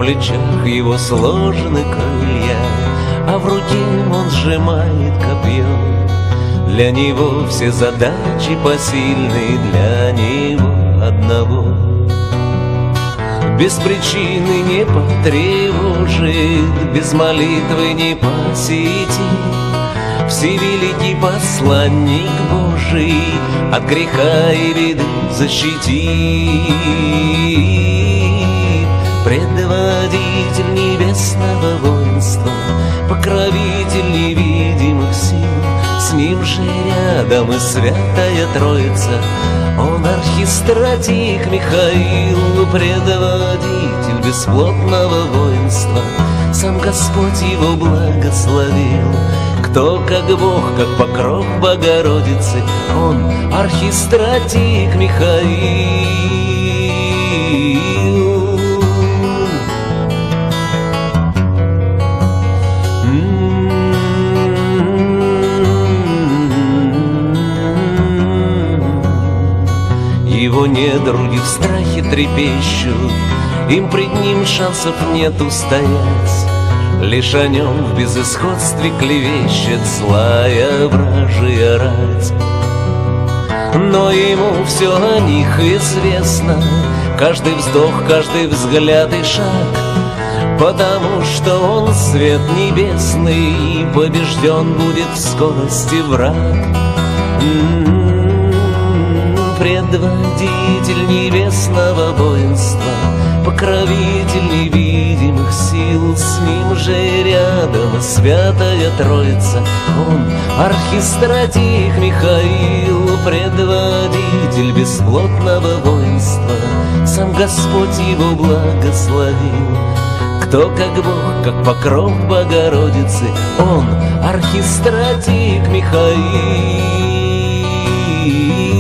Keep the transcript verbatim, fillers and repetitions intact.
плечах его сложены крылья, а в руке он сжимает копье. Для него все задачи посильны, для него одного. Без причины не потревожит, без молитвы не посетит. Всевеликий посланник Божий от греха и беды защитит. Предводитель небесного воинства, покровитель невидимых сил, с ним же рядом и Святая Троица, он архистратик Михаил, предводитель бесплотного воинства, сам Господь его благословил. Кто как Бог, как покров Богородицы, он архистратик Михаил. Его недруги в страхе трепещут, им пред ним шансов нет устоять. Лишь о нем в безысходстве клевещет злая вражья рать. Но ему все о них известно, каждый вздох, каждый взгляд и шаг, потому что он свет небесный, и побежден будет в скорости враг. Предводитель небесного воинства, покровитель невидимых сил, с ним же рядом и Святая Троица, он архистратик Михаил, предводитель бесплотного воинства, сам Господь его благословил. Кто как Бог, как покров Богородицы, он архистратик Михаил.